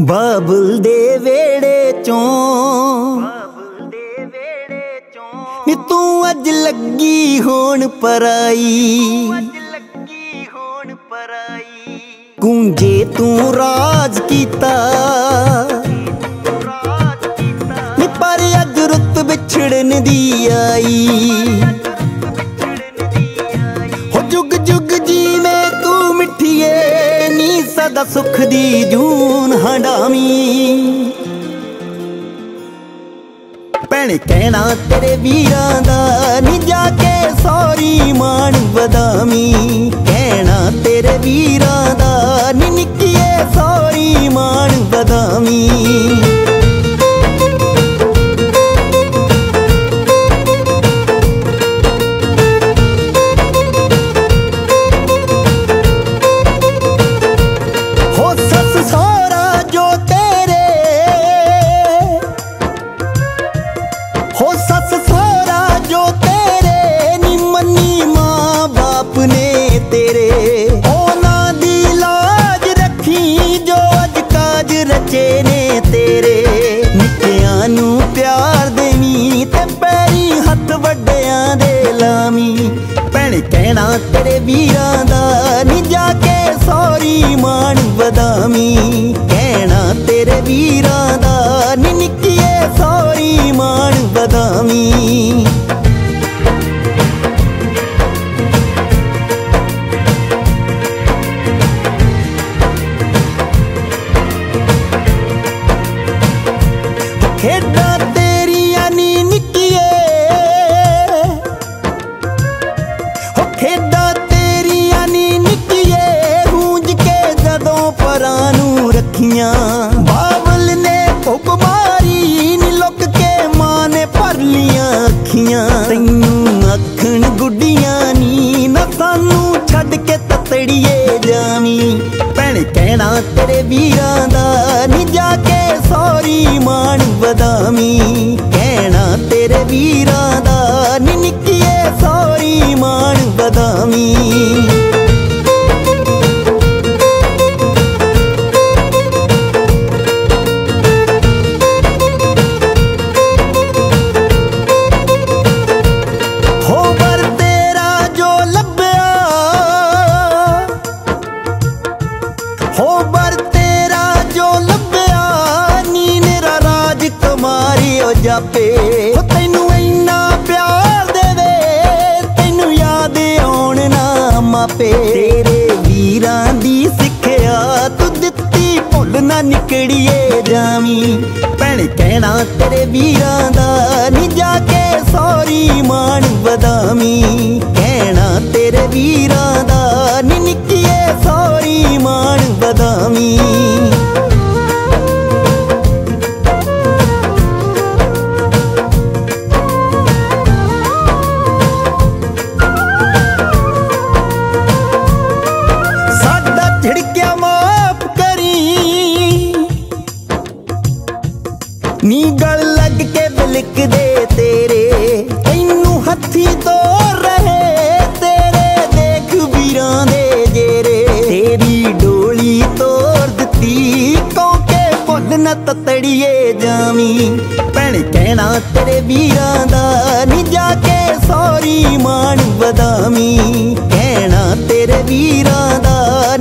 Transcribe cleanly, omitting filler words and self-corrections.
बाबुल दे वेड़े चों नी तू अज लगी होण पराई, गूंजे तू राज कीता नी पर अज रुत बिछड़न दी आई। हो जुग जुग जीवे तू मिठिए नी सदा सुख दी जून हंडावी। भैणे कहना तेरे वीरां दा नी जाके सौरी मान वधावी। कहना तेरे वीरां दा नी निक्किए सौरी मान वधावी। कहना तेरे वीरां दा नी जाके सौरी मान वधावी। कहना तेरे वीरां दा नी निक्किए सौरी मान वधावी। खेडा तेरिया नी निक्किए खेडा तेरिया नी निक्किए गूंज के जदों परानू रखियां। बाबल ने भुक मारी नी लुक के मां ने भर लियां अखियां। तैनू अखण गुड्डियां नी ना सानू छड्ड के ततड़िए जावी। भैणे कहना तेरे वीरां दा नी जाके सौरी मान वधावी। कहना तेरे वीरां दा नी निक्किए सौरी मान वधावी। हो वर तेरा जो लभ्या, हो वर तेरा जो लभ्या नी मेरा राज कुमारी ओ जापे। तैनू इन्ना प्यार देवे तैनू याद आउण ना मापे। तेरे वीरां दी सिक्ख्या तू दित्ती भुल ना निकड़िए जावी। भैणे कहना तेरे वीरां दा नी जाके सौरी मान वधावी। कहना तेरे वीरां दा नी निक्किए सौरी मान वधावी। नी गल लग के बिलक दे तेरे तैनू हथी तो रहे तेरे देख वीरां दे जेरे। तेरी डोली तोड़ दित्ती कौके भुल न ततड़िए जावी। भैणे कहना तेरे वीरां दा नी जाके सौरी मान वधावी। कहना तेरे वीरां दा